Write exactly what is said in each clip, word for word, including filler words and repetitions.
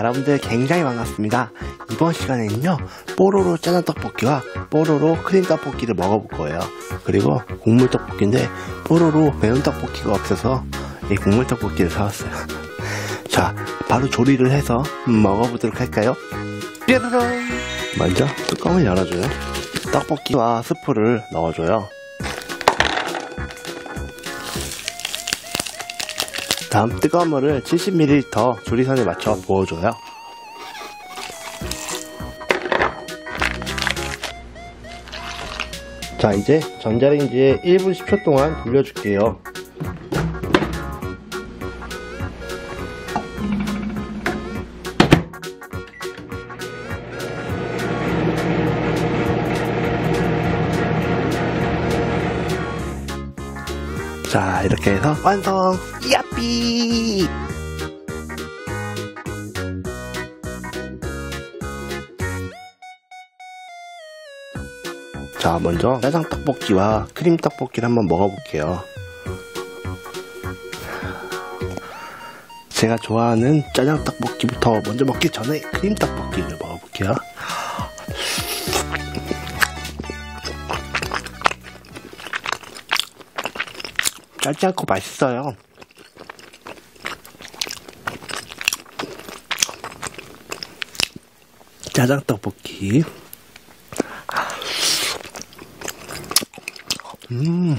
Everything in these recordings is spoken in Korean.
여러분들 굉장히 반갑습니다. 이번 시간에는요 뽀로로 짜장 떡볶이와 뽀로로 크림 떡볶이를 먹어볼 거예요. 그리고 국물 떡볶이인데 뽀로로 매운 떡볶이가 없어서 이 국물 떡볶이를 사왔어요. 자, 바로 조리를 해서 먹어보도록 할까요? 뾰로롱! 먼저 뚜껑을 열어줘요. 떡볶이와 스프를 넣어줘요. 다음 뜨거운 물을 칠십 밀리리터 조리선에 맞춰 부어줘요. 자, 이제 전자레인지에 일 분 십 초 동안 돌려줄게요. 자, 이렇게 해서 완성! 야삐! 자, 먼저 짜장 떡볶이와 크림 떡볶이를 한번 먹어볼게요. 제가 좋아하는 짜장 떡볶이부터 먼저 먹기 전에 크림 떡볶이를 먹어볼게요. 짧지 않고 맛있어요. 짜장 떡볶이. 음,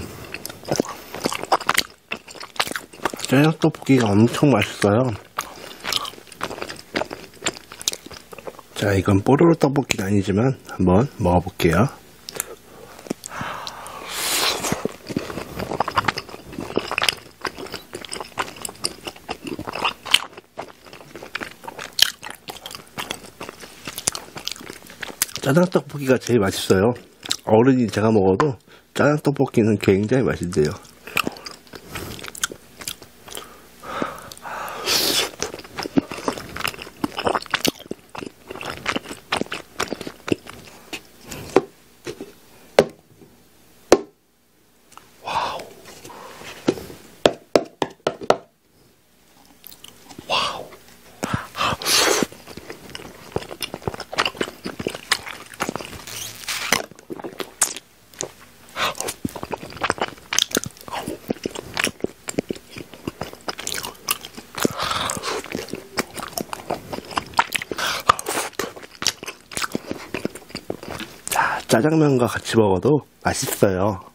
짜장 떡볶이가 엄청 맛있어요. 자, 이건 뽀로로 떡볶이가 아니지만 한번 먹어볼게요. 짜장 떡볶이가 제일 맛있어요. 어른이 제가 먹어도 짜장 떡볶이는 굉장히 맛있대요. 와우. 와우. 짜장면과 같이 먹어도 맛있어요.